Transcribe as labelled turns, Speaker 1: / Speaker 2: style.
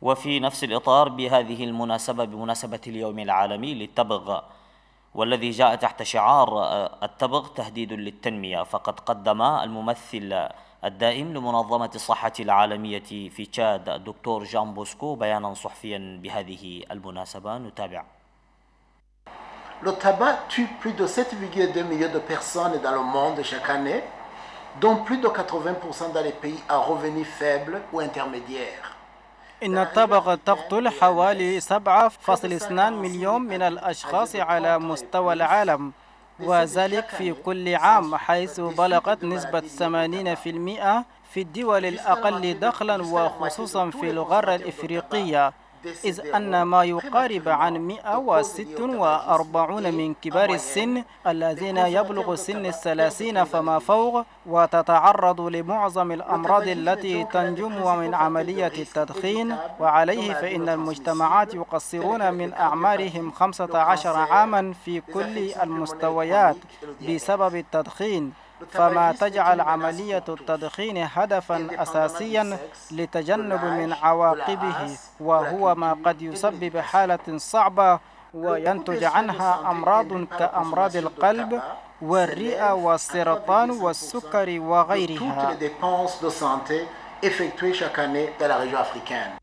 Speaker 1: وفي نفس الإطار بهذه المناسبة بمناسبة اليوم العالمي للتبغ والذي جاء تحت شعار التبغ تهديد للتنمية، فقد قدم الممثل الدائم لمنظمة الصحة العالمية في تشاد الدكتور جان بوسكو بيانا صحفيا بهذه المناسبة. نتابع.
Speaker 2: Le tabac tue plus de 7,2 millions de personnes dans le monde chaque année, dont plus de 80% dans les pays à revenus faibles ou intermédiaires.
Speaker 3: إن التبغ تقتل حوالي 7.2 مليون من الأشخاص على مستوى العالم، وذلك في كل عام، حيث بلغت نسبة 80% في الدول الأقل دخلا وخصوصا في القارة الإفريقية، إذ أن ما يقارب عن 146 من كبار السن الذين يبلغ سن 30 فما فوق وتتعرض لمعظم الأمراض التي تنجم من عملية التدخين. وعليه فإن المجتمعات يقصرون من أعمارهم 15 عاما في كل المستويات بسبب التدخين، فما تجعل عملية التدخين هدفا أساسيا لتجنب من عواقبه، وهو ما قد يسبب حالة صعبة وينتج عنها أمراض كأمراض القلب والرئة والسرطان والسكر وغيرها.